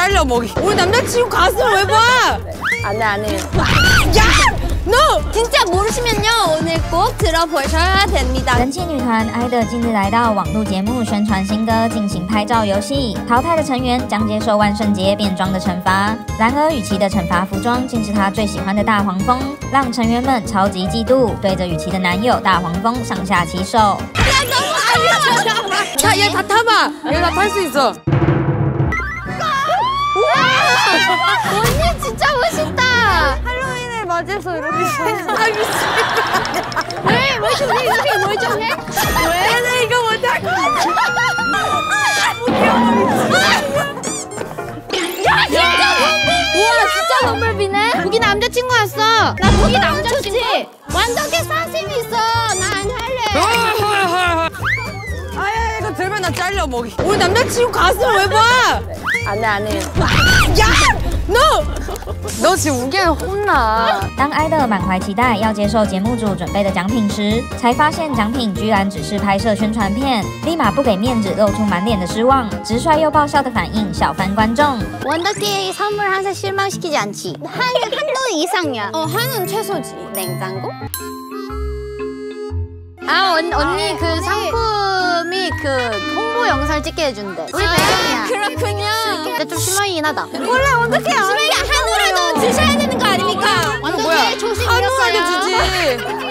잘려 먹이. 우리 남자친구 가슴을 왜 봐? 안 해, 안 해. 야! No! 진짜 모르시면요, 오늘 꼭 들어보셔야 됩니다. 人气女团 IDOL 近日来到网络节目宣传新歌，进行拍照游戏。淘汰的成员将接受万圣节变装的惩罚。然而雨琦的惩罚服装竟是她最喜欢的大黄蜂，让成员们超级嫉妒，对着雨琦的男友大黄蜂上下其手。 자, 얘 다 타봐. 얘 다 탈 수 있어. 언니 진짜 멋있다. 할로윈을 맞아서 이렇게 왜 저게 뭘 정해? 왜? 나 이거 못할 것 같아. 야 진짜 우와 진짜 범블비네. 무기 남자친구였어. 나 무기 남자친구. 완벽해 사심 있어. 나 안 할래. 아야, 이거 들면 나 잘려 먹이. 우리 남자친구 가슴을 왜 봐? 안 해, 안 해. 야! No! 너 지금 우기한테 혼나. 当 IDOL 满怀期待要接受节目组准备的奖品时，才发现奖品居然只是拍摄宣传片，立马不给面子，露出满脸的失望，直率又爆笑的反应笑翻观众。 원더키의 선물 항상 실망시키지 않지. 한도 이상이야. 한은 최소지. 냉장고? 아 언니 그 상품이 그 홍보 영상을 찍게 해준대. 우리 배경이야. 그렇군요. 근데 좀 실망이긴 하다. 원래 어떻게 안 한우라도 드셔야 되는 거 아닙니까? 이거 뭐야? 원더키의 조심 한우하게 잃었어요. 주지.